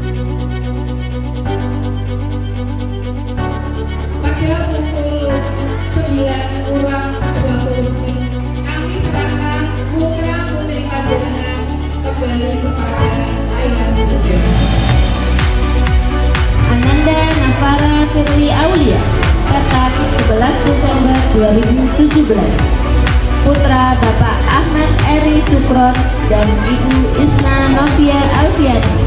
Pada pukul 9:20 kami serahkan putra putri panjenengan kembali kepada ayah bunda. Ananda Navara Firly Aulia, tertanggal 11 Desember 2017. Putra Bapak Ahmad Eri Sukron dan Ibu Isna Novia Alfiani.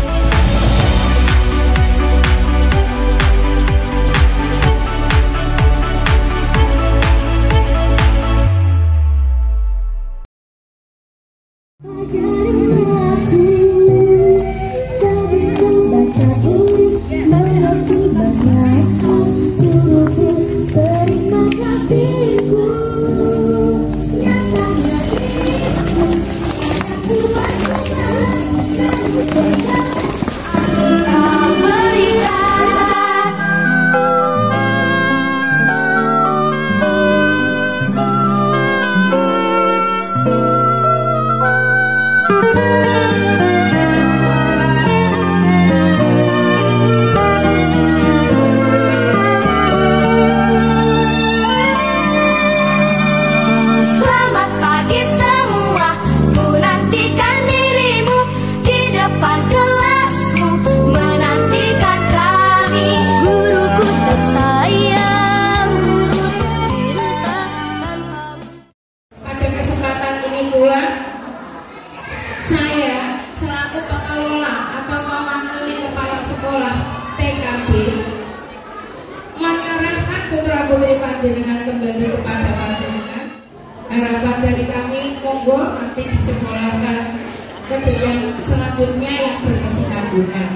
Saya selaku pengelola atau mewakili kepala sekolah TKB menyerahkan putra putri panjenengan kembali kepada panjenengan. Harapan dari kami, monggo nanti disekolahkan ke jenjang selanjutnya yang berkesinambungan.